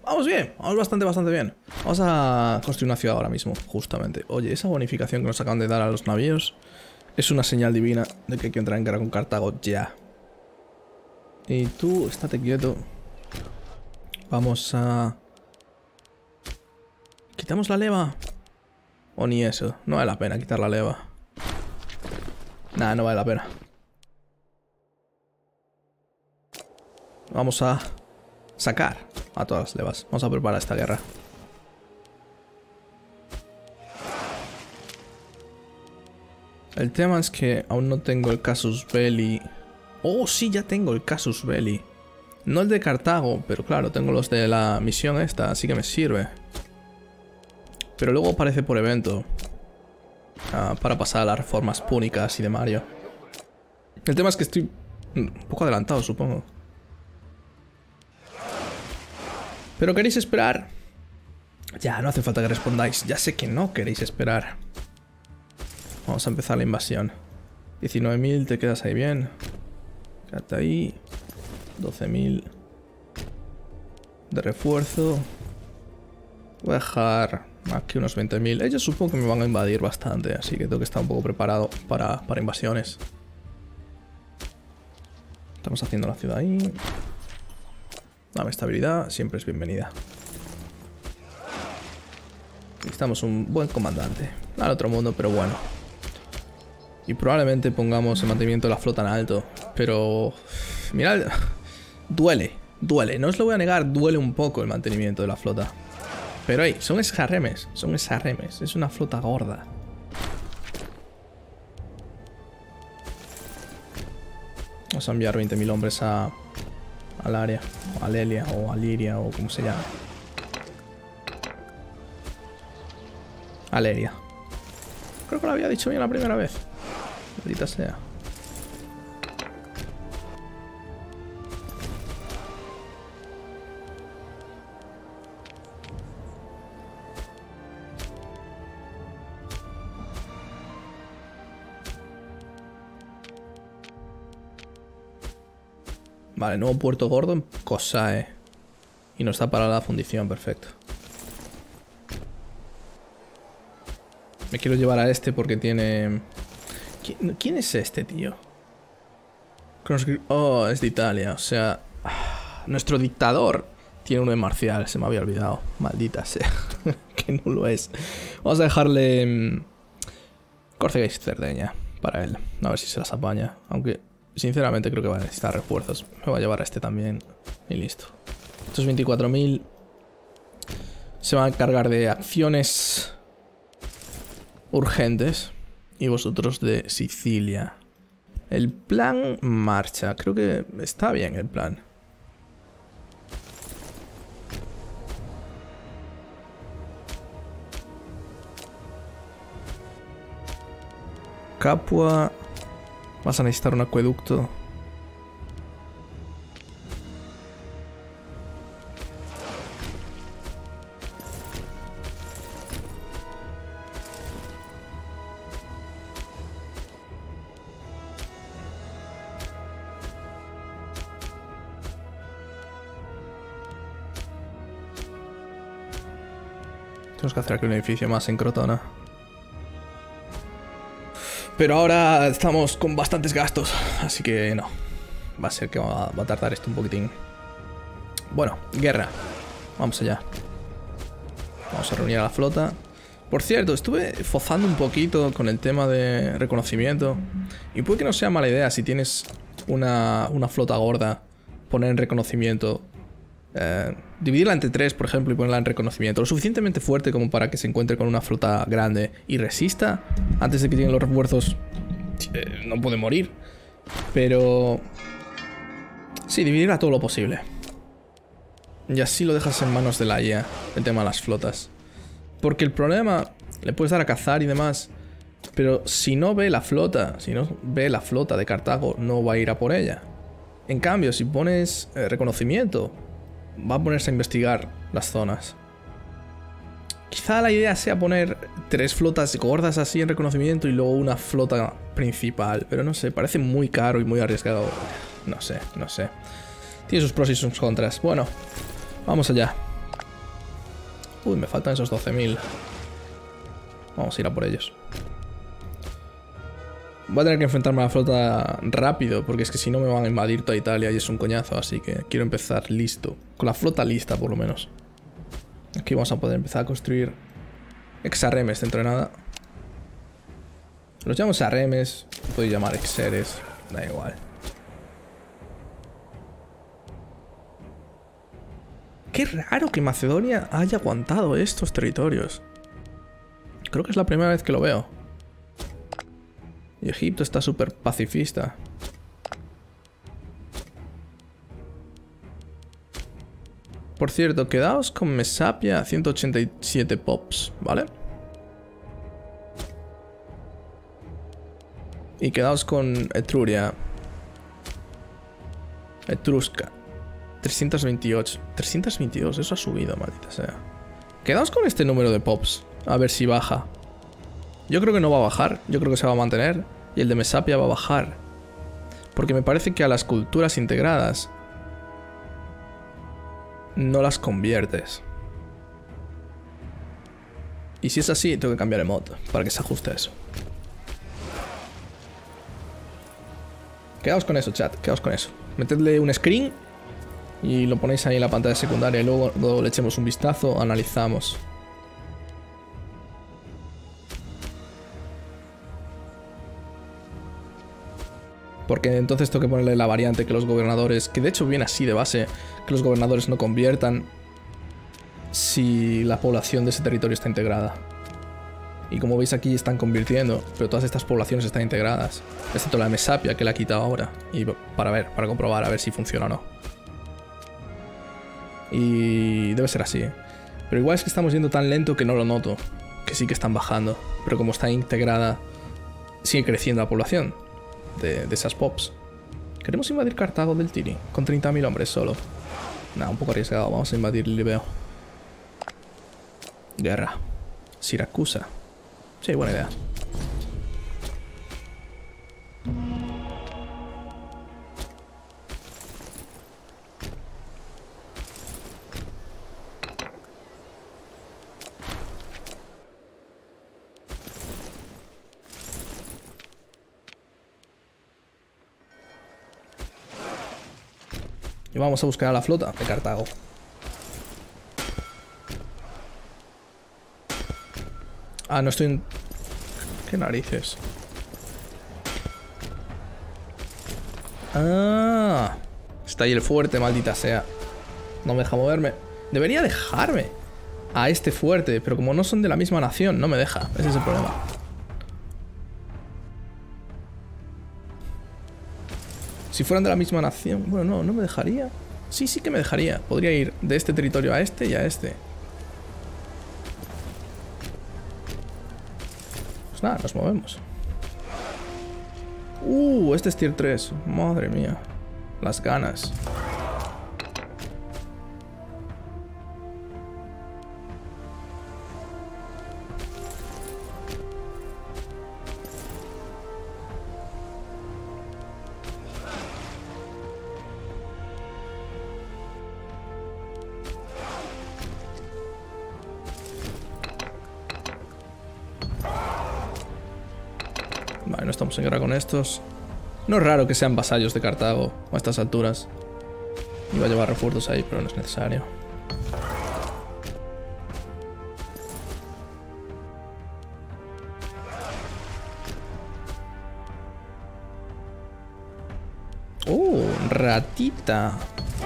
Vamos bien, vamos bastante bien. Vamos a construir una ciudad ahora mismo, justamente. Oye, esa bonificación que nos acaban de dar a los navíos es una señal divina de que hay que entrar en guerra con Cartago ya. Y tú, estate quieto. Vamos a... ¿Quitamos la leva? O ni eso, no vale la pena quitar la leva. Nah, no vale la pena. Vamos a sacar a todas las levas. Vamos a preparar esta guerra. El tema es que aún no tengo el Casus Belli. Oh, sí, ya tengo el Casus Belli. No el de Cartago, pero claro, tengo los de la misión esta, así que me sirve. Pero luego aparece por evento. Para pasar a las reformas púnicas y de Mario. El tema es que estoy un poco adelantado, supongo. ¿Pero queréis esperar? Ya, no hace falta que respondáis. Ya sé que no queréis esperar. Vamos a empezar la invasión. 19.000, te quedas ahí bien. Quédate ahí. 12.000 de refuerzo. Voy a dejar aquí unos 20.000. Ellos supongo que me van a invadir bastante, así que tengo que estar un poco preparado para invasiones. Estamos haciendo la ciudad ahí. Dame estabilidad, siempre es bienvenida. Necesitamos un buen comandante. Al otro mundo, pero bueno. Y probablemente pongamos el mantenimiento de la flota en alto. Pero... mirad, duele, no os lo voy a negar, duele un poco el mantenimiento de la flota. Pero hey, son esjarremes, es una flota gorda. Vamos a enviar 20.000 hombres al área, o a Lelia, o a Liria, o como se llama. A Leria. Creo que lo había dicho bien la primera vez. Maldita sea. Vale, nuevo puerto gordo en Kosae. Y nos da para la fundición, perfecto. Me quiero llevar a este porque tiene... ¿Quién es este, tío? Oh, es de Italia, o sea... Nuestro dictador tiene uno de marcial, se me había olvidado. Maldita sea. Que no lo es. Vamos a dejarle... Córcega y Cerdeña para él. A ver si se las apaña. Aunque... sinceramente creo que va a necesitar refuerzos. Me voy a llevar a este también. Y listo. Estos 24.000 se van a encargar de acciones urgentes. Y vosotros de Sicilia. El plan marcha. Creo que está bien el plan. Capua... vas a necesitar un acueducto. Tenemos que hacer aquí un edificio más en Crotona. Pero ahora estamos con bastantes gastos, así que no. Va a ser que va a tardar esto un poquitín. Bueno, guerra. Vamos allá. Vamos a reunir a la flota. Por cierto, estuve fozando un poquito con el tema de reconocimiento. Y puede que no sea mala idea si tienes una flota gorda, poner en reconocimiento. Dividirla entre 3, por ejemplo, y ponerla en reconocimiento. Lo suficientemente fuerte como para que se encuentre con una flota grande y resista antes de que lleguen los refuerzos. No puede morir. Pero... sí, dividirla todo lo posible. Y así lo dejas en manos de la IA, el tema de las flotas. Porque el problema... le puedes dar a cazar y demás, pero si no ve la flota, de Cartago, no va a ir a por ella. En cambio, si pones reconocimiento, va a ponerse a investigar las zonas. Quizá la idea sea poner 3 flotas gordas así en reconocimiento y luego una flota principal. Pero no sé, parece muy caro y muy arriesgado. No sé. Tiene sus pros y sus contras. Bueno, vamos allá. Uy, me faltan esos 12.000. Vamos a ir a por ellos. Voy a tener que enfrentarme a la flota rápido, porque es que si no me van a invadir toda Italia y es un coñazo, así que quiero empezar listo. Con la flota lista, por lo menos. Aquí vamos a poder empezar a construir exarremes dentro de nada. Los llamo exarremes, puedo llamar exeres, da igual. Qué raro que Macedonia haya aguantado estos territorios. Creo que es la primera vez que lo veo. Y Egipto está súper pacifista. Por cierto, quedaos con Mesapia a 187 pops, ¿vale? Y quedaos con Etruria. Etrusca. 328. 322, eso ha subido, maldita sea. Quedaos con este número de pops. A ver si baja. Yo creo que no va a bajar. Yo creo que se va a mantener. Y el de Mesapia va a bajar. Porque me parece que a las culturas integradas no las conviertes. Y si es así, tengo que cambiar el mod para que se ajuste a eso. Quedaos con eso, chat. Quedaos con eso. Metedle un screen y lo ponéis ahí en la pantalla secundaria y luego le echemos un vistazo, analizamos. Porque entonces tengo que ponerle la variante que los gobernadores, que de hecho viene así de base, que los gobernadores no conviertan si la población de ese territorio está integrada. Y como veis aquí están convirtiendo, pero todas estas poblaciones están integradas, excepto la de Mesapia que la he quitado ahora, y para comprobar a ver si funciona o no. Y debe ser así. Pero igual es que estamos yendo tan lento que no lo noto, que sí que están bajando, pero como está integrada, sigue creciendo la población de esas pops. Queremos invadir Cartago del Tiri con 30.000 hombres solo. Nah, un poco arriesgado. Vamos a invadir Libeo. Guerra. Siracusa. Sí, buena idea. Y vamos a buscar a la flota de Cartago. Ah, no estoy en... ¿Qué narices? Ah, está ahí el fuerte, maldita sea. No me deja moverme. Debería dejarme a este fuerte, pero como no son de la misma nación, no me deja. Ese es el problema. Si fueran de la misma nación... Bueno, no me dejaría. Sí que me dejaría. Podría ir de este territorio a este y a este. Pues nada, nos movemos. Este es tier 3. Madre mía. Las ganas. Vale, no estamos en guerra con estos. No es raro que sean vasallos de Cartago a estas alturas. Iba a llevar refuerzos ahí, pero no es necesario. Ratita.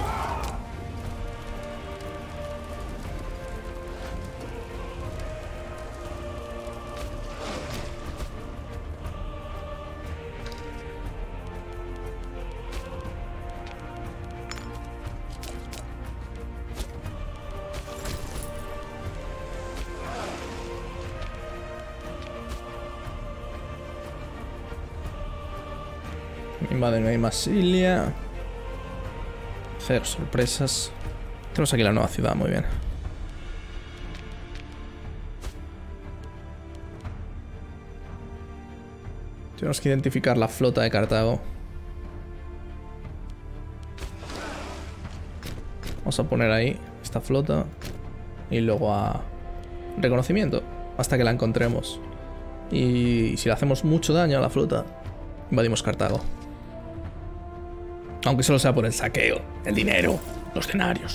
Invaden ahí Masilia. Hacer sorpresas. Tenemos aquí la nueva ciudad, muy bien. Tenemos que identificar la flota de Cartago. Vamos a poner ahí esta flota. Y luego a reconocimiento hasta que la encontremos. Y si le hacemos mucho daño a la flota, invadimos Cartago. Aunque solo sea por el saqueo, el dinero, los denarios.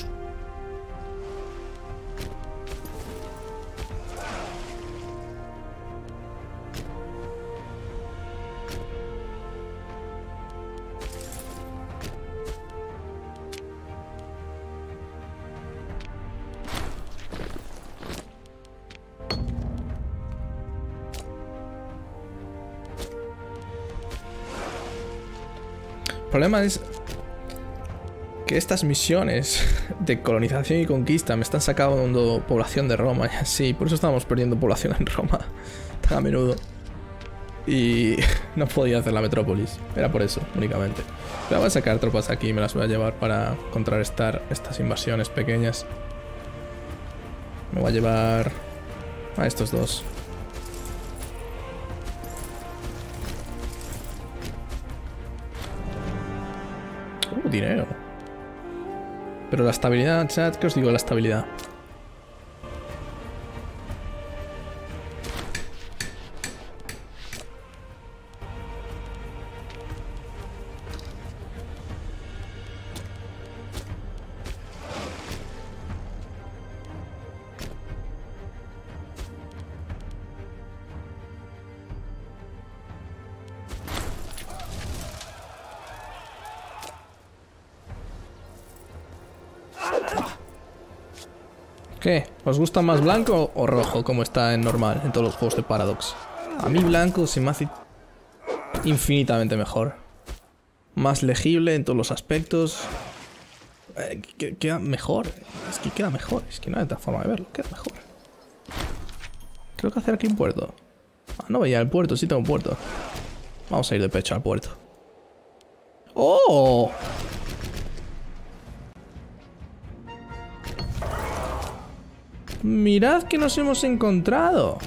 El problema es que estas misiones de colonización y conquista me están sacando población de Roma y así. Por eso estamos perdiendo población en Roma tan a menudo. Y no podía hacer la metrópolis. Era por eso, únicamente. Pero voy a sacar tropas aquí y me las voy a llevar para contrarrestar estas invasiones pequeñas. Me voy a llevar a estos dos. Dinero. Pero la estabilidad, chat, ¿qué os digo de la estabilidad? ¿Qué? ¿Os gusta más blanco o rojo como está en normal en todos los juegos de Paradox? A mí blanco se me hace infinitamente mejor. Más legible en todos los aspectos. Queda mejor. Es que queda mejor. Es que no hay otra forma de verlo. Queda mejor. Creo que hacer aquí un puerto. Ah, no veía el puerto. Sí tengo un puerto. Vamos a ir de pecho al puerto. ¡Oh! Mirad que nos hemos encontrado.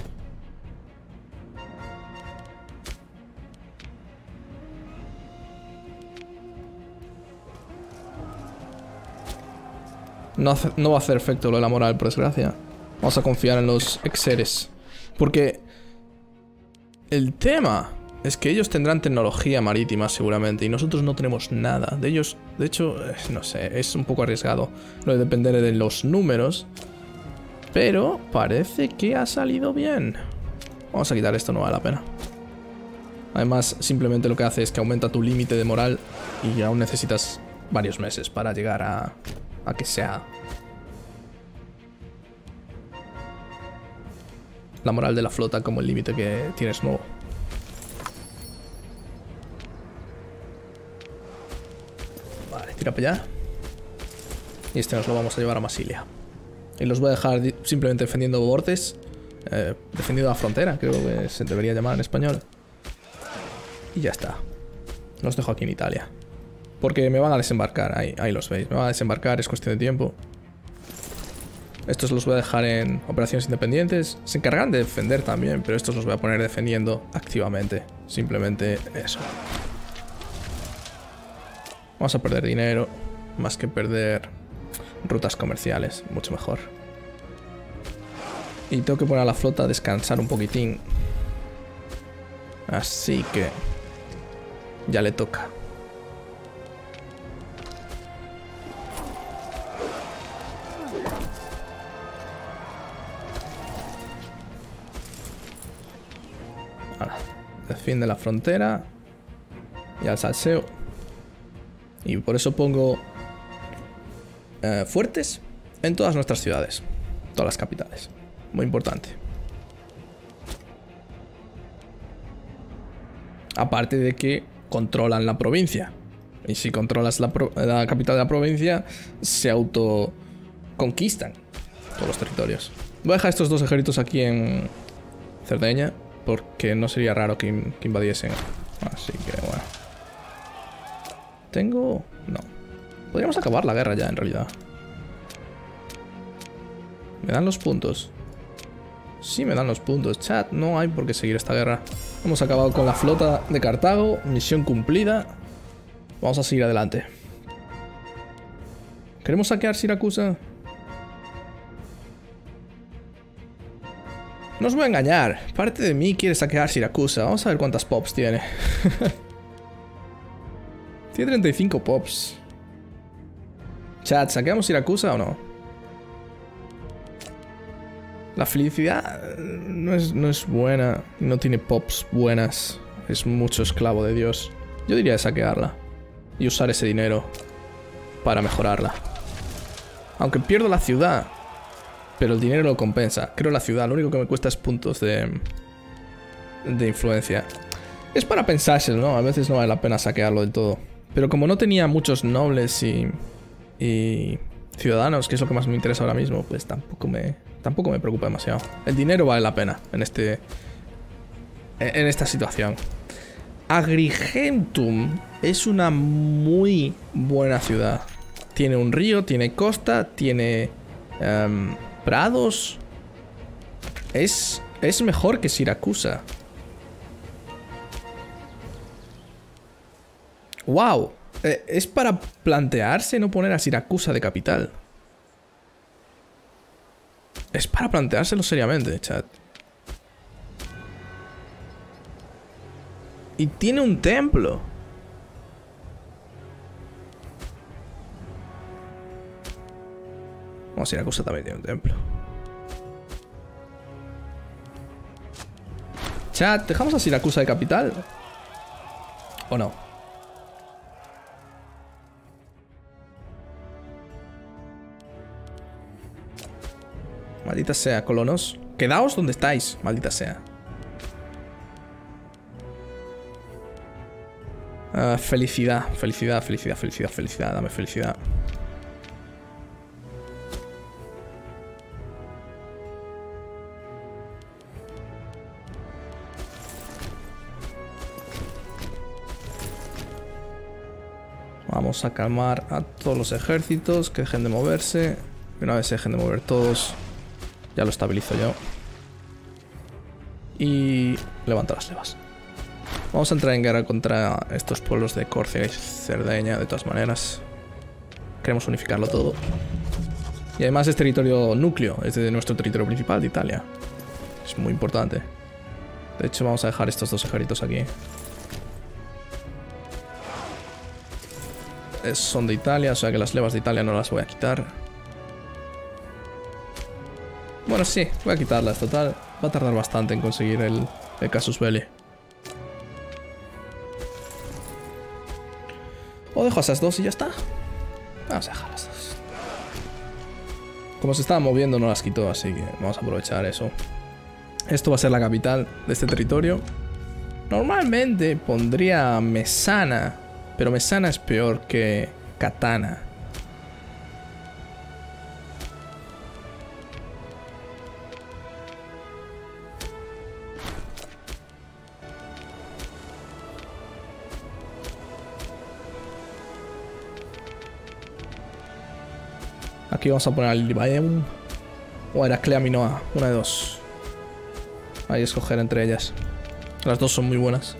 No va a hacer efecto lo de la moral, por desgracia. Vamos a confiar en los exeres. Porque el tema es que ellos tendrán tecnología marítima seguramente y nosotros no tenemos nada. De ellos, de hecho, no sé, es un poco arriesgado. Lo de depender de los números. Pero parece que ha salido bien. Vamos a quitar esto, no vale la pena. Además, simplemente lo que hace es que aumenta tu límite de moral y aún necesitas varios meses para llegar a que sea la moral de la flota como el límite que tienes nuevo. Vale, tira para allá. Y este nos lo vamos a llevar a Masilia. Y los voy a dejar simplemente defendiendo bordes. Defendiendo la frontera, creo que se debería llamar en español. Y ya está. Los dejo aquí en Italia. Porque me van a desembarcar, ahí los veis. Me van a desembarcar, es cuestión de tiempo. Estos los voy a dejar en operaciones independientes. Se encargan de defender también, pero estos los voy a poner defendiendo activamente. Simplemente eso. Vamos a perder dinero, más que perder rutas comerciales, mucho mejor. Y tengo que poner a la flota a descansar un poquitín. Así que ya le toca. Ahora, defiende la frontera y al salseo. Y por eso pongo fuertes en todas nuestras ciudades, todas las capitales. Muy importante. Aparte de que controlan la provincia. Y si controlas la capital de la provincia, se autoconquistan todos los territorios. Voy a dejar estos dos ejércitos aquí en Cerdeña, porque no sería raro que invadiesen. Así que bueno. ¿Tengo? No. Podríamos acabar la guerra ya, en realidad. ¿Me dan los puntos? Sí, me dan los puntos. Chat, no hay por qué seguir esta guerra. Hemos acabado con la flota de Cartago. Misión cumplida. Vamos a seguir adelante. ¿Queremos saquear Siracusa? No os voy a engañar. Parte de mí quiere saquear Siracusa. Vamos a ver cuántas pops tiene. Tiene 35 pops. Chat, ¿saqueamos Siracusa o no? La felicidad no es buena. No tiene pops buenas. Es mucho esclavo de Dios. Yo diría de saquearla. Y usar ese dinero para mejorarla. Aunque pierdo la ciudad. Pero el dinero lo compensa. Creo la ciudad. Lo único que me cuesta es puntos de influencia. Es para pensárselo, ¿no? A veces no vale la pena saquearlo del todo. Pero como no tenía muchos nobles y ciudadanos, que es lo que más me interesa ahora mismo, pues tampoco me preocupa demasiado. El dinero vale la pena en esta situación. Agrigentum es una muy buena ciudad. Tiene un río, tiene costa, tiene prados. Es mejor que Siracusa. ¡Wow! Es para plantearse no poner a Siracusa de capital. Es para planteárselo seriamente, chat. Y tiene un templo. Bueno, Siracusa también tiene un templo. Chat, ¿dejamos a Siracusa de capital? ¿O no? Maldita sea, colonos. Quedaos donde estáis, maldita sea. Felicidad, felicidad, felicidad, felicidad, felicidad. Dame felicidad. Vamos a calmar a todos los ejércitos, que dejen de moverse. Y una vez se dejen de mover todos, ya lo estabilizo yo. Y levanto las levas. Vamos a entrar en guerra contra estos pueblos de Córcega y Cerdeña, de todas maneras. Queremos unificarlo todo. Y además es territorio núcleo, es de nuestro territorio principal de Italia. Es muy importante. De hecho, vamos a dejar estos dos ejércitos aquí. Son de Italia, o sea que las levas de Italia no las voy a quitar. Bueno, sí, voy a quitarlas, total. Va a tardar bastante en conseguir el Casus Belli. O dejo a esas dos y ya está. Vamos a dejar las dos. Como se estaban moviendo no las quitó, así que vamos a aprovechar eso. Esto va a ser la capital de este territorio. Normalmente pondría Mesana, pero Mesana es peor que Catana. Aquí vamos a poner a Lilybaeum o a Heraclea Minoa, una de dos. Ahí escoger entre ellas. Las dos son muy buenas.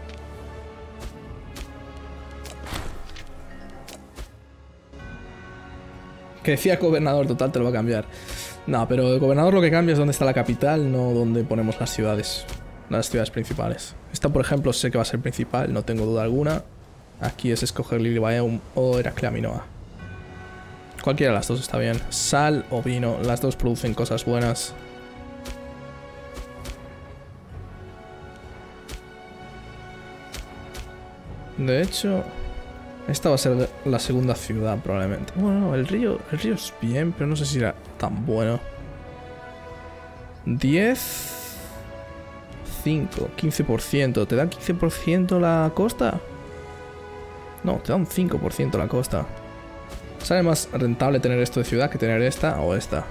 Que decía gobernador, total te lo va a cambiar. No, pero el gobernador lo que cambia es dónde está la capital, no dónde ponemos las ciudades. Las ciudades principales. Esta, por ejemplo, sé que va a ser principal, no tengo duda alguna. Aquí es escoger Lilybaeum o Heraclea Minoa. Cualquiera de las dos está bien. Sal o vino, las dos producen cosas buenas. De hecho, esta va a ser la segunda ciudad probablemente. Bueno, el río es bien, pero no sé si era tan bueno. 10... 5, 15%. ¿Te da 15% la costa? No, te da un 5% la costa. Sale más rentable tener esto de ciudad que tener esta o esta.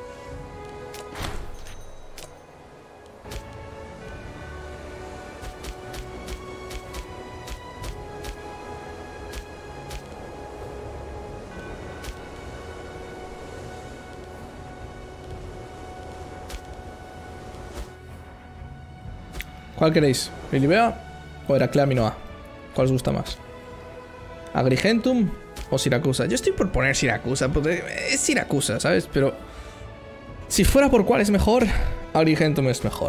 ¿Cuál queréis? ¿Lilibea o Heraclea Minoa? ¿Cuál os gusta más? ¿Agrigentum o Siracusa? Yo estoy por poner Siracusa, porque es Siracusa, ¿sabes? Pero si fuera por cuál es mejor, Agrigentum es mejor.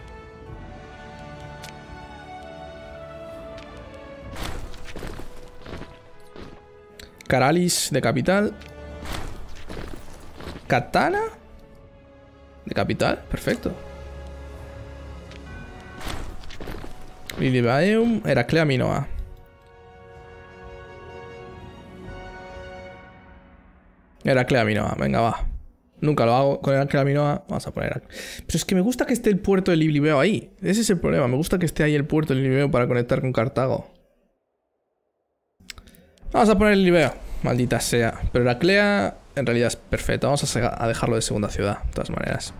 Caralis de capital. Katana de capital, perfecto. Lilibaeum, Heraclea Minoa. Heraclea Minoa, venga, va. Nunca lo hago con Heraclea Minoa. Vamos a poner... Pero es que me gusta que esté el puerto de Lilibeo ahí. Ese es el problema. Me gusta que esté ahí el puerto de Lilibeo para conectar con Cartago. Vamos a poner Lilibeo. Maldita sea. Pero Heraclea en realidad es perfecta. Vamos a dejarlo de segunda ciudad, de todas maneras.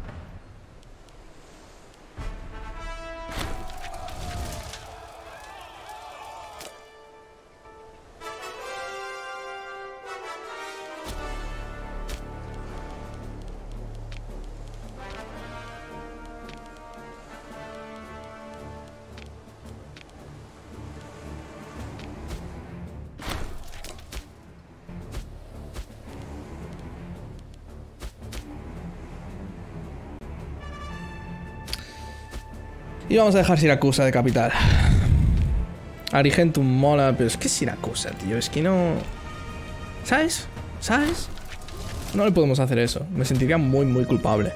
Y vamos a dejar Siracusa de capital. Agrigentum mola, pero es que Siracusa, tío. Es que no... ¿Sabes? ¿Sabes? No le podemos hacer eso. Me sentiría muy, muy culpable.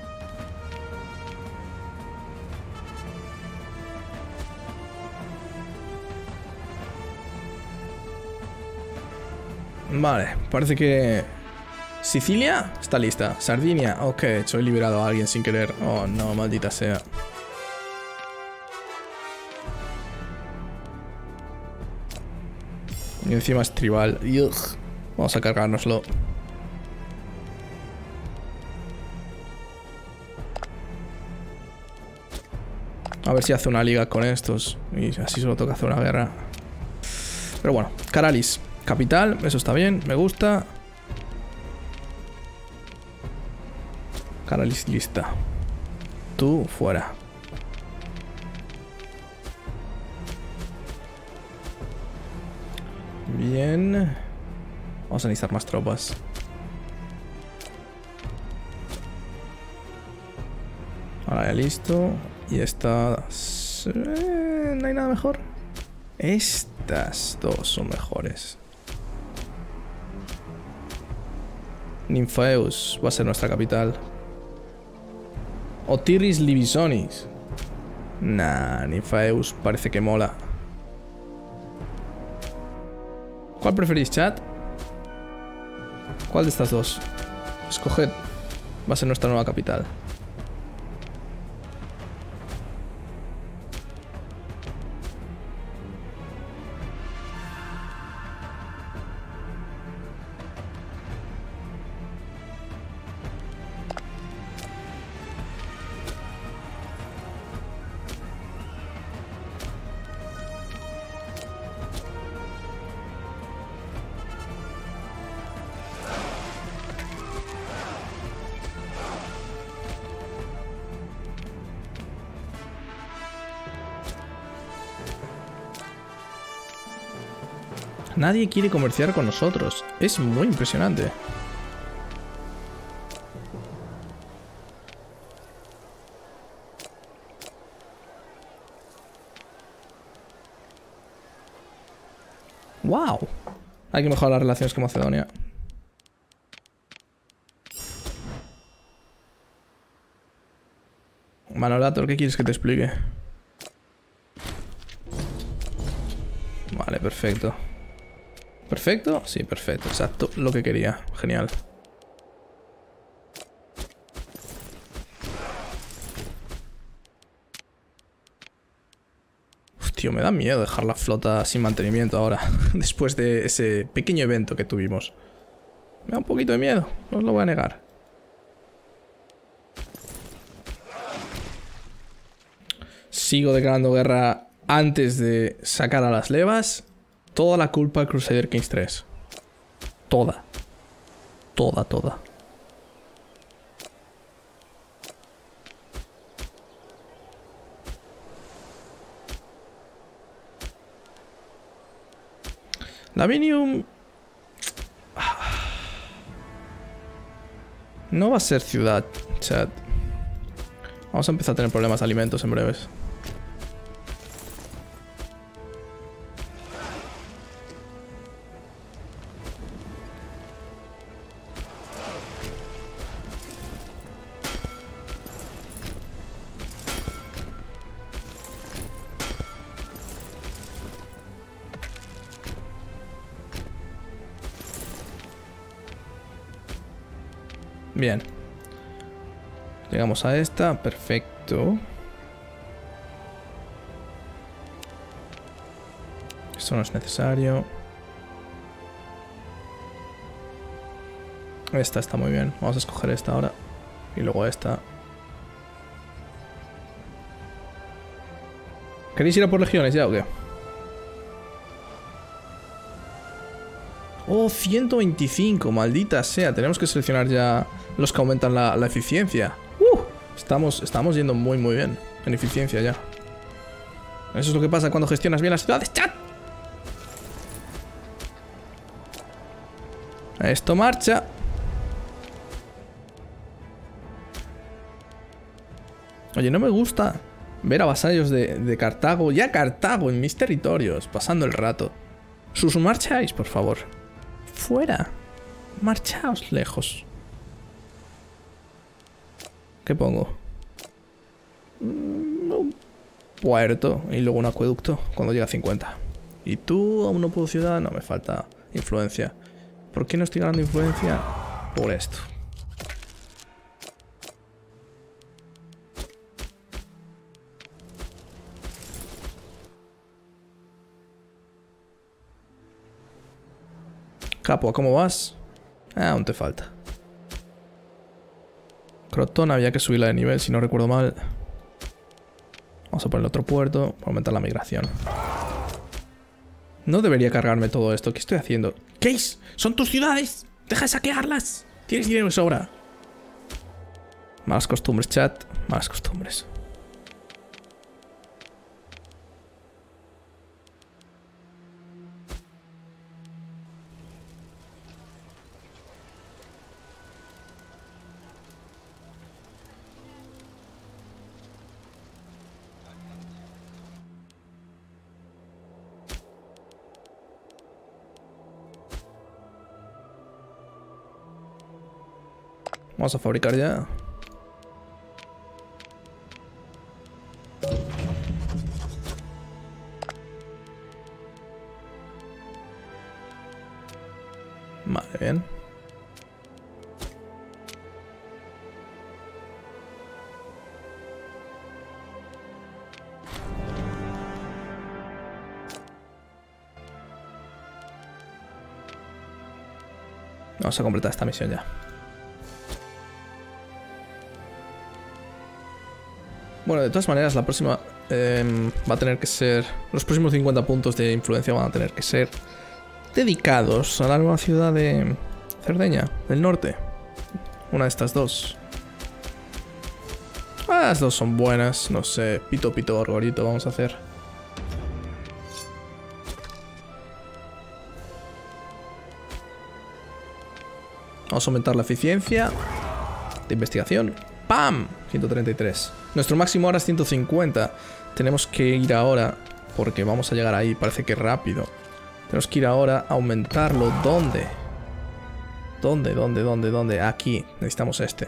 Vale, parece que... Sicilia está lista. Sardinia, ok, soy liberado a alguien sin querer. Oh no, maldita sea. Y encima es tribal. Ugh. Vamos a cargárnoslo. A ver si hace una liga con estos. Y así solo toca hacer una guerra. Pero bueno, Caralis. Capital, eso está bien, me gusta. Caralis lista. Tú fuera. Bien. Vamos a necesitar más tropas. Ahora ya listo. Y estas... ¿no hay nada mejor? Estas dos son mejores. Nymphaeus va a ser nuestra capital. Otiris Libisonis. Nah, Nymphaeus parece que mola. ¿Cuál preferís, chat? ¿Cuál de estas dos? Escoged. Va a ser nuestra nueva capital. Nadie quiere comerciar con nosotros. Es muy impresionante. ¡Wow! Hay que mejorar las relaciones con Macedonia. Manolator, ¿qué quieres que te explique? Vale, perfecto. ¿Perfecto? Sí, perfecto. Exacto. Lo que quería. Genial. Uf, tío, me da miedo dejar la flota sin mantenimiento ahora. Después de ese pequeño evento que tuvimos. Me da un poquito de miedo. No os lo voy a negar. Sigo declarando guerra antes de sacar a las levas. Toda la culpa al Crusader Kings 3. Toda. Toda, toda. Lavinium... No va a ser ciudad, chat. Vamos a empezar a tener problemas de alimentos en breves. Bien. Llegamos a esta. Perfecto. Esto no es necesario. Esta está muy bien. Vamos a escoger esta ahora. Y luego esta. ¿Queréis ir a por legiones ya o qué? Oh, 125, maldita sea. Tenemos que seleccionar ya los que aumentan la eficiencia. Estamos yendo muy bien en eficiencia ya. Eso es lo que pasa cuando gestionas bien las ciudades, chat. Esto marcha. Oye, no me gusta ver a vasallos de Cartago, ya Cartago, en mis territorios, pasando el rato. Marcháis, por favor. Fuera. Marchaos lejos. ¿Qué pongo? Un puerto y luego un acueducto cuando llega a 50. ¿Y tú aún no puedo ciudad? No, me falta influencia. ¿Por qué no estoy ganando influencia? Por esto. Capua, ¿cómo vas? Aún te falta. Crotón había que subirla de nivel, si no recuerdo mal. Vamos a poner otro puerto para aumentar la migración. No debería cargarme todo esto. ¿Qué estoy haciendo? Case, son tus ciudades. Deja de saquearlas. Tienes dinero de sobra. Malas costumbres, chat. Malas costumbres. Vamos a fabricar ya. Vale, bien. Vamos a completar esta misión ya. Bueno, de todas maneras, la próxima va a tener que ser... Los próximos 50 puntos de influencia van a tener que ser dedicados a la nueva ciudad de Cerdeña, del norte. Una de estas dos. Las dos son buenas, no sé. Pito, pito, gorgorito vamos a hacer. Vamos a aumentar la eficiencia de investigación. ¡Pam! 133. Nuestro máximo ahora es 150. Tenemos que ir ahora, porque vamos a llegar ahí, parece que rápido. Tenemos que ir ahora a aumentarlo. ¿Dónde? ¿Dónde? Aquí. Necesitamos este.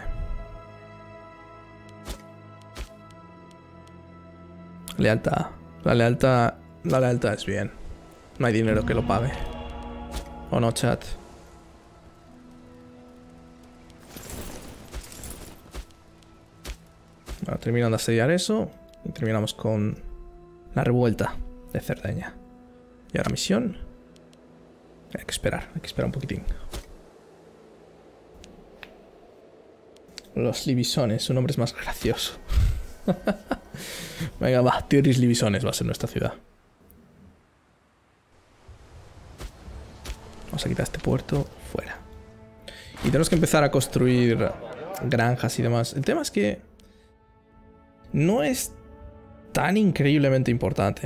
Lealtad. La lealtad es bien. No hay dinero que lo pague. ¿O no, chat? Bueno, terminando de asediar eso. Y terminamos con la revuelta de Cerdeña. Y ahora misión. Hay que esperar un poquitín. Los Libisones, su nombre es más gracioso. Venga, va, Tierris Libisones va a ser nuestra ciudad. Vamos a quitar este puerto fuera. Y tenemos que empezar a construir granjas y demás. El tema es que no es tan increíblemente importante.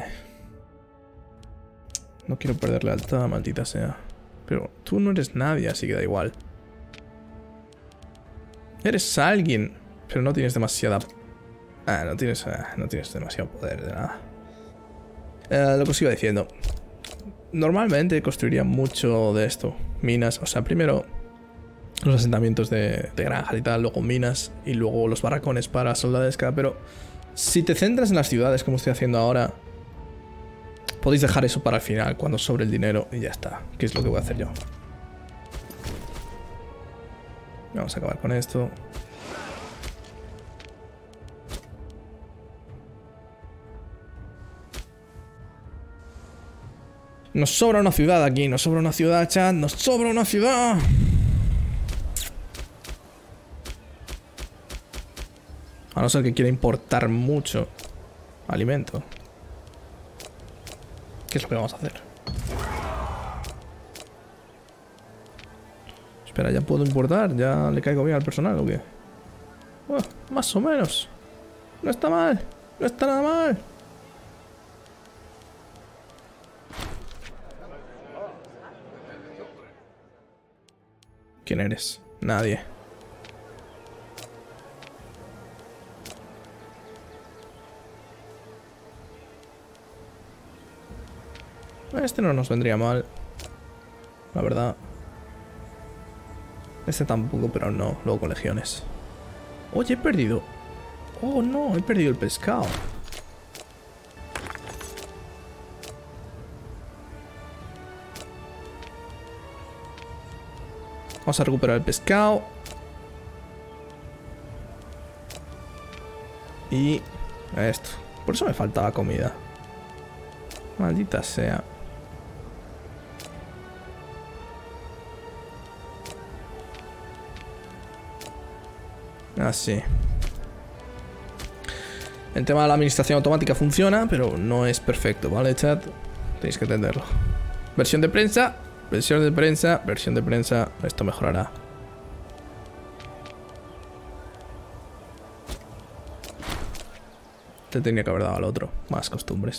No quiero perder lealtad, maldita sea. Pero tú no eres nadie, así que da igual. Eres alguien, pero no tienes demasiada No tienes demasiado poder de nada. Lo que os iba diciendo. Normalmente construiría mucho de esto. Minas, o sea, primero los asentamientos de granja y tal, luego minas y luego los barracones para soldadesca. Pero si te centras en las ciudades como estoy haciendo ahora, podéis dejar eso para el final, cuando sobre el dinero y ya está. Que es lo que voy a hacer yo. Vamos a acabar con esto. Nos sobra una ciudad aquí, nos sobra una ciudad, chat, nos sobra una ciudad. A no ser que quiera importar mucho alimento. ¿Qué es lo que vamos a hacer? Espera, ¿ya puedo importar? ¿Ya le caigo bien al personal o qué? Más o menos. No está mal. No está nada mal. ¿Quién eres? Nadie. Este no nos vendría mal, la verdad. Este tampoco, pero no. Luego con legiones. Oye, he perdido. Oh, no, he perdido el pescado. Vamos a recuperar el pescado. Y esto. Por eso me faltaba comida. Maldita sea. Así. El tema de la administración automática funciona, pero no es perfecto, ¿vale, chat? Tenéis que entenderlo. Versión de prensa. Versión de prensa, versión de prensa. Esto mejorará. Te tenía que haber dado al otro. Más costumbres.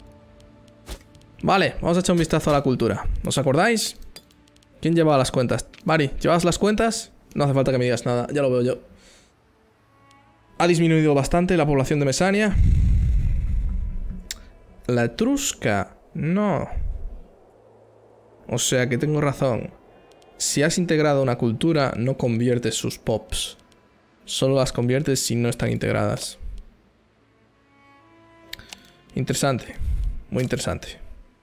Vale, vamos a echar un vistazo a la cultura. ¿Os acordáis? ¿Quién llevaba las cuentas? Mari, ¿llevas las cuentas? No hace falta que me digas nada, ya lo veo yo. Ha disminuido bastante la población de Mesania. La etrusca, no. O sea que tengo razón. Si has integrado una cultura, no conviertes sus pops. Solo las conviertes si no están integradas. Interesante. Muy interesante.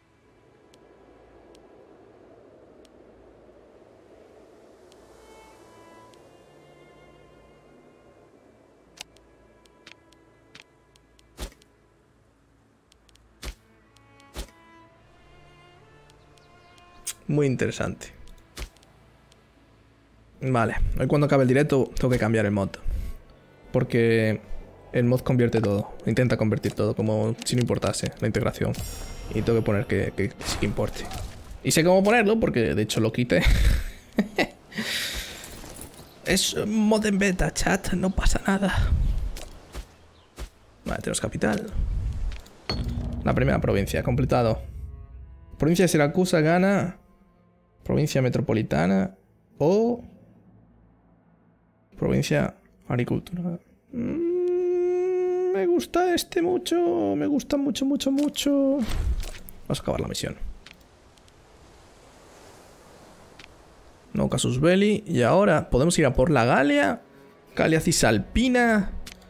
Muy interesante. Vale, hoy cuando acabe el directo tengo que cambiar el mod. Porque el mod convierte todo. Intenta convertir todo, como si no importase la integración. Y tengo que poner que sí que importe. Y sé cómo ponerlo porque de hecho lo quité. Es mod en beta, chat, no pasa nada. Vale, tenemos capital. La primera provincia, completado. Provincia de Siracusa gana. Provincia metropolitana o provincia agricultura. Me gusta este mucho. Me gusta mucho, mucho, mucho. Vamos a acabar la misión. No casus belli. Y ahora podemos ir a por la Galia. Galia Cisalpina.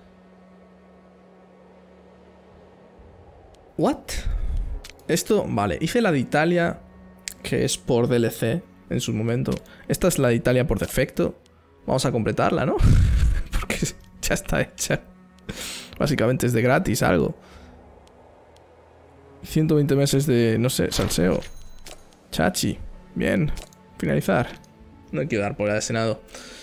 ¿What? Esto, vale. Hice la de Italia, que es por DLC en su momento. Esta es la de Italia por defecto. Vamos a completarla, ¿no? Porque ya está hecha. Básicamente es de gratis algo. 120 meses de, no sé, salseo. Chachi. Bien. Finalizar. No hay que dar por la de Senado.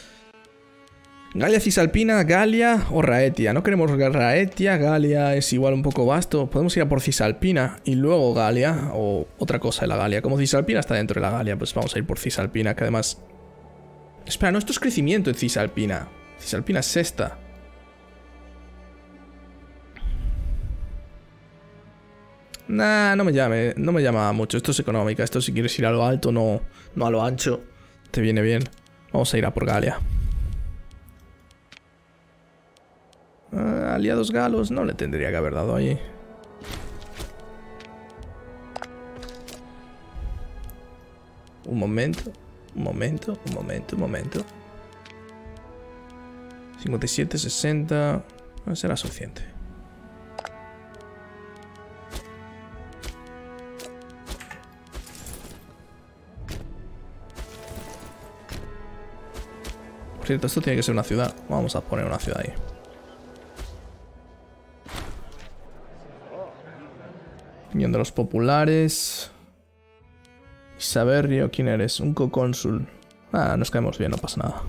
Galia Cisalpina, Galia o Raetia. No queremos Raetia, Galia es igual un poco vasto. Podemos ir a por Cisalpina y luego Galia o otra cosa de la Galia. Como Cisalpina está dentro de la Galia, pues vamos a ir por Cisalpina, que además... Espera, no, esto es crecimiento en Cisalpina. Cisalpina es sexta. Nah, no me llama mucho. Esto es económica. Esto si quieres ir a lo alto, no a lo ancho. Te viene bien. Vamos a ir a por Galia. aliados galos no le tendría que haber dado ahí. Un momento. 57, 60... No será suficiente. Por cierto, esto tiene que ser una ciudad. Vamos a poner una ciudad ahí. Unión de los populares. Saberrio, ¿quién eres? Un cocónsul. Ah, nos caemos bien, no pasa nada.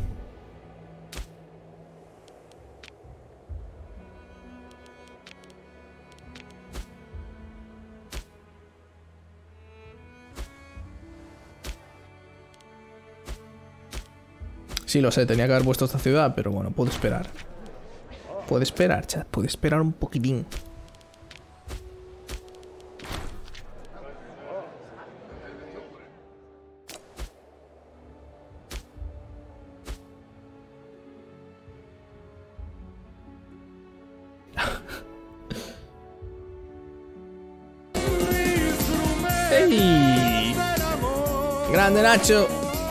Sí, lo sé, tenía que haber puesto esta ciudad, pero bueno, puedo esperar. Puede esperar, chat, puede esperar un poquitín. ¡Ey! ¡Grande, Nacho!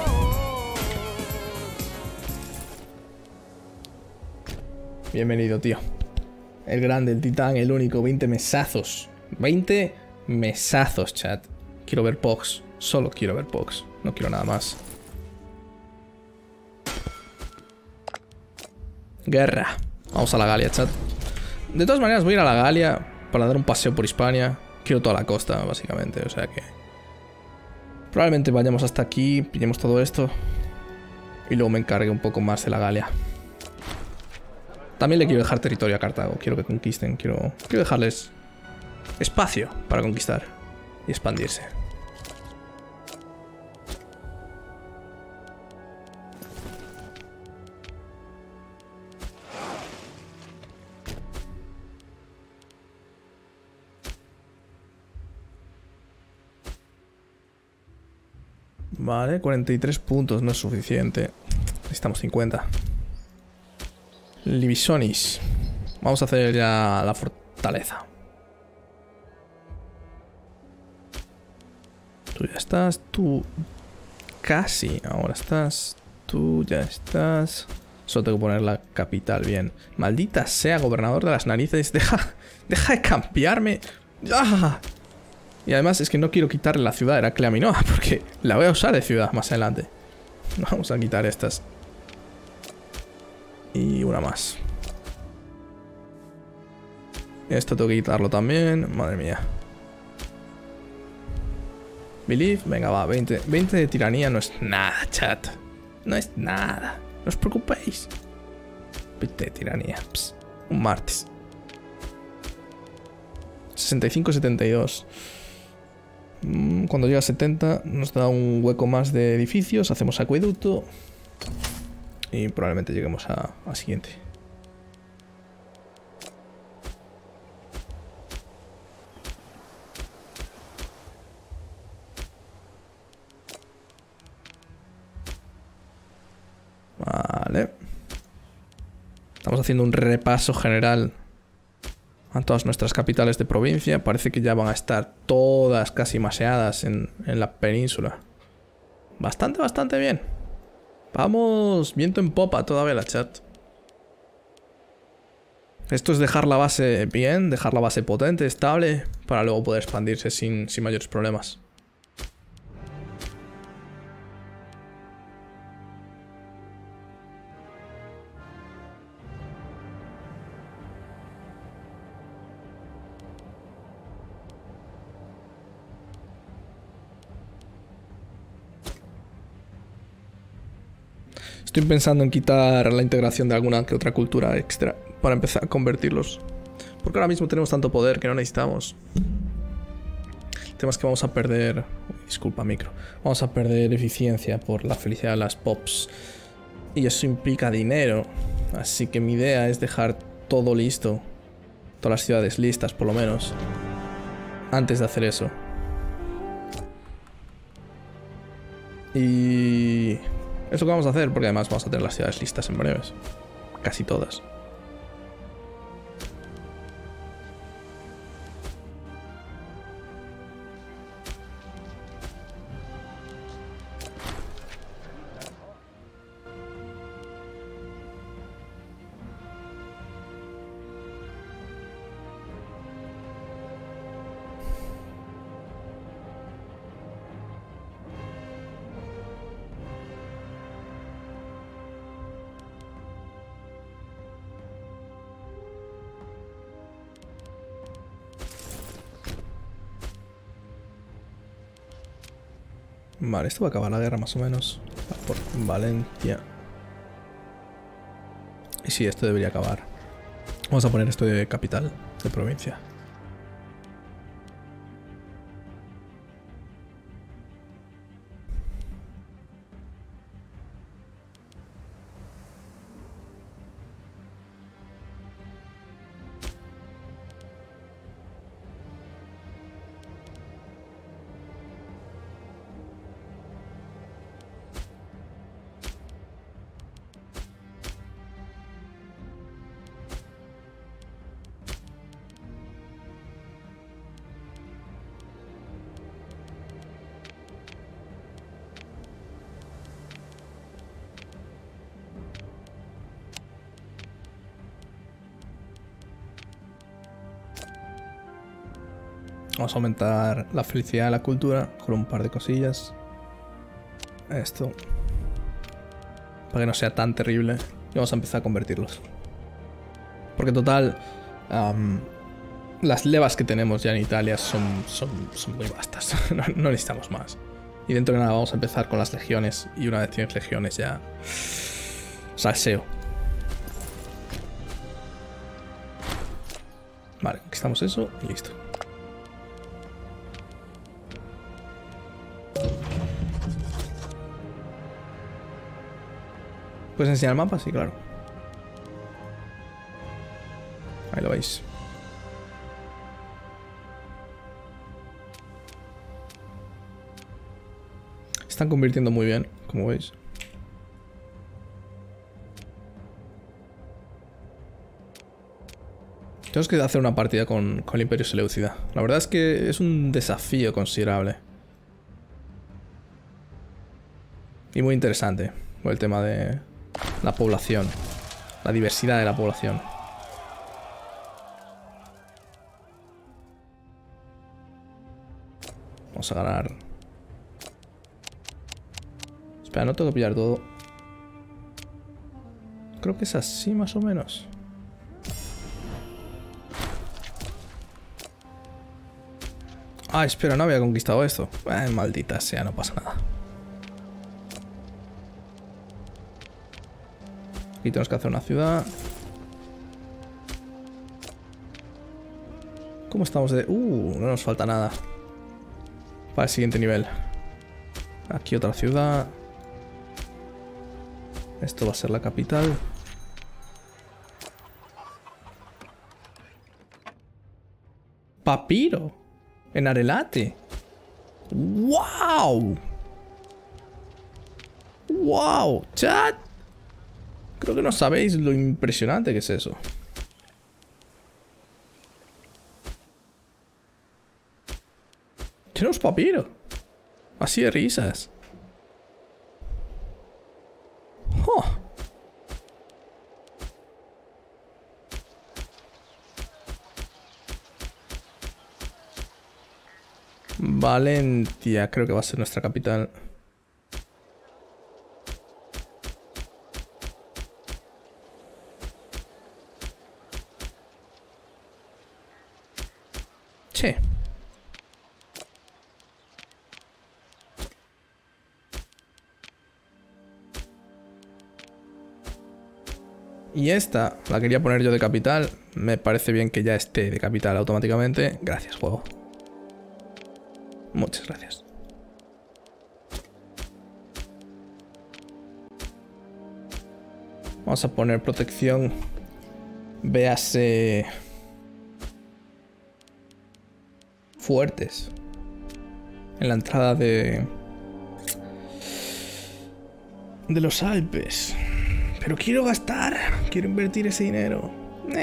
Bienvenido, tío. El grande, el titán, el único. 20 mesazos. 20 mesazos, chat. Quiero ver Pox. Solo quiero ver Pox. No quiero nada más. Guerra. Vamos a la Galia, chat. De todas maneras, voy a ir a la Galia para dar un paseo por Hispania. Quiero toda la costa, básicamente. O sea que... probablemente vayamos hasta aquí, pillemos todo esto. Y luego me encargue un poco más de la Galia. También le quiero dejar territorio a Cartago. Quiero que conquisten. Quiero dejarles espacio para conquistar y expandirse. Vale, 43 puntos. No es suficiente. Necesitamos 50. Libisonis. Vamos a hacer ya la fortaleza. Tú ya estás. Tú casi. Ahora estás. Tú ya estás. Solo tengo que poner la capital bien. Maldita sea, gobernador de las narices. Deja de cambiarme. ¡Ah! Y además es que no quiero quitarle la ciudad de Heraclea Minoa, porque la voy a usar de ciudad más adelante. Vamos a quitar estas. Y una más. Esto tengo que quitarlo también. Madre mía. Believe. Venga, va. 20 de tiranía no es nada, chat. No es nada. No os preocupéis. 20 de tiranía. Pss, un martes. 65-72. Cuando llega a 70 nos da un hueco más de edificios. Hacemos acueducto. Y probablemente lleguemos a siguiente. Vale. Estamos haciendo un repaso general a todas nuestras capitales de provincia. Parece que ya van a estar todas casi maseadas en la península. Bastante bien. Vamos, viento en popa todavía la chat. Esto es dejar la base bien, dejar la base potente, estable, para luego poder expandirse sin mayores problemas. Estoy pensando en quitar la integración de alguna que otra cultura extra para empezar a convertirlos. Porque ahora mismo tenemos tanto poder que no necesitamos. El tema es que vamos a perder... Disculpa, micro. Vamos a perder eficiencia por la felicidad de las pops. Y eso implica dinero. Así que mi idea es dejar todo listo. Todas las ciudades listas, por lo menos. Antes de hacer eso. Y... es lo que vamos a hacer, porque además vamos a tener las ciudades listas en breves. Casi todas. Vale, esto va a acabar la guerra más o menos. Va por Valencia. Y sí, esto debería acabar. Vamos a poner esto de capital, de provincia. Vamos a aumentar la felicidad de la cultura con un par de cosillas. Esto. Para que no sea tan terrible. Y vamos a empezar a convertirlos. Porque total, las levas que tenemos ya en Italia son muy vastas. No necesitamos más. Y dentro de nada vamos a empezar con las legiones. Y una vez tienes legiones ya... salseo. Vale, conquistamos eso y listo. ¿Puedes enseñar el mapa? Sí, claro. Ahí lo veis. Están convirtiendo muy bien, como veis. Tenemos que hacer una partida con el Imperio Seleucida. La verdad es que es un desafío considerable. Y muy interesante. Por el tema de la población. La diversidad de la población. Vamos a ganar. Espera, no tengo que pillar todo. Creo que es así más o menos. Ah, espera, no había conquistado esto. Maldita sea, no pasa nada. Aquí tenemos que hacer una ciudad. ¿Cómo estamos de...? No nos falta nada. Para el siguiente nivel. Aquí otra ciudad. Esto va a ser la capital. Papiro. En Arelate. ¡Wow! ¡Wow! ¡Chat! Creo que no sabéis lo impresionante que es eso. Tenemos papiro. Así de risas. Oh. Valencia, creo que va a ser nuestra capital. Sí. Y esta la quería poner yo de capital. Me parece bien que ya esté de capital automáticamente. Gracias, juego. Muchas gracias. Vamos a poner protección. Véase... fuertes. En la entrada de los Alpes. Pero quiero gastar. Quiero invertir ese dinero.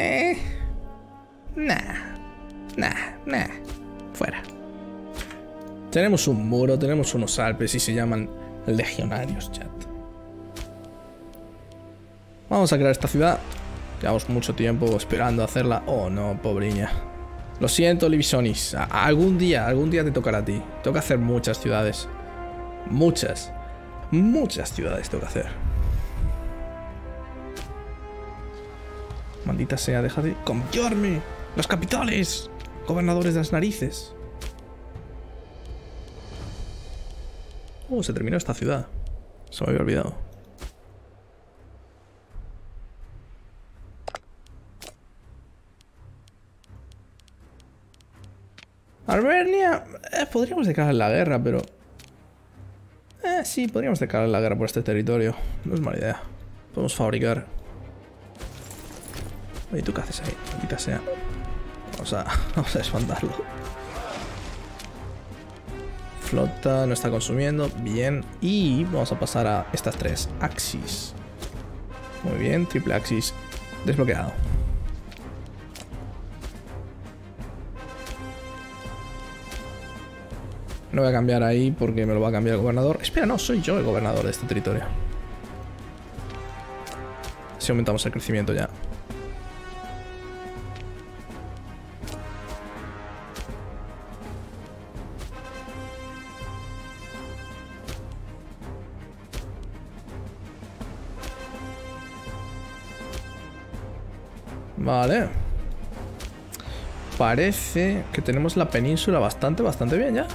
Nah. Fuera. Tenemos un muro, tenemos unos Alpes y se llaman legionarios, chat. Vamos a crear esta ciudad. Llevamos mucho tiempo esperando hacerla. Oh no, pobreña. Lo siento, Livisonis. Algún día te tocará a ti. Tengo que hacer muchas ciudades. Muchas ciudades tengo que hacer. Maldita sea, deja de confiarme. Las capitales. Gobernadores de las narices. Se terminó esta ciudad. Se me había olvidado. Albernia... podríamos declarar la guerra, pero... sí, podríamos declarar la guerra por este territorio. No es mala idea. Podemos fabricar. Oye, ¿tú qué haces ahí? Maldita sea. Vamos a espantarlo. Flota no está consumiendo. Bien. Y vamos a pasar a estas tres. Axis. Muy bien. Triple Axis desbloqueado. No voy a cambiar ahí porque me lo va a cambiar el gobernador. Espera, no, soy yo el gobernador de este territorio. Si aumentamos el crecimiento ya. Vale. Parece que tenemos la península bastante bien ya.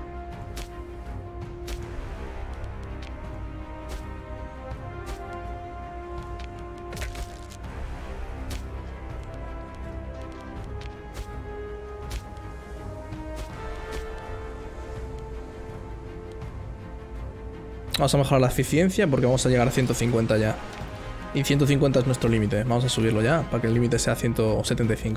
Vamos a mejorar la eficiencia porque vamos a llegar a 150 ya. Y 150 es nuestro límite. Vamos a subirlo ya para que el límite sea 175.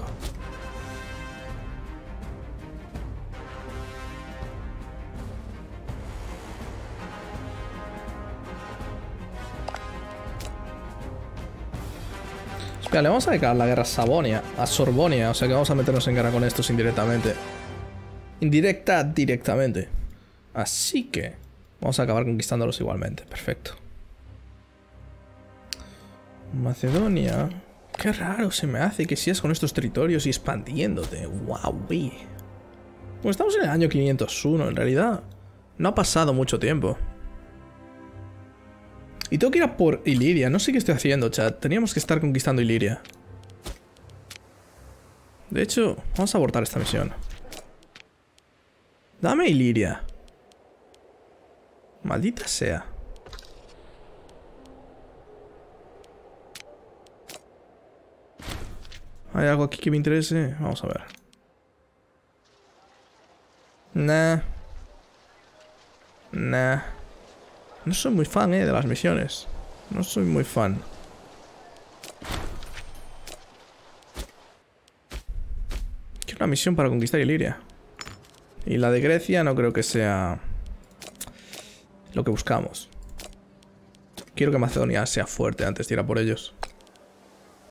Espera, le vamos a declarar la guerra a Sabonia, a Sorbonia. O sea que vamos a meternos en guerra con estos indirectamente. Directamente. Así que vamos a acabar conquistándolos igualmente. Perfecto. Macedonia. Qué raro se me hace que sigas con estos territorios y expandiéndote. Wow. Pues estamos en el año 501, en realidad. No ha pasado mucho tiempo. Y tengo que ir a por Iliria. No sé qué estoy haciendo, chat. Teníamos que estar conquistando Iliria. De hecho, vamos a abortar esta misión. Dame Iliria. Maldita sea. ¿Hay algo aquí que me interese? Vamos a ver. Nah. No soy muy fan, de las misiones. No soy muy fan. Quiero una misión para conquistar Iliria. Y la de Grecia no creo que sea lo que buscamos. Quiero que Macedonia sea fuerte antes de ir a por ellos.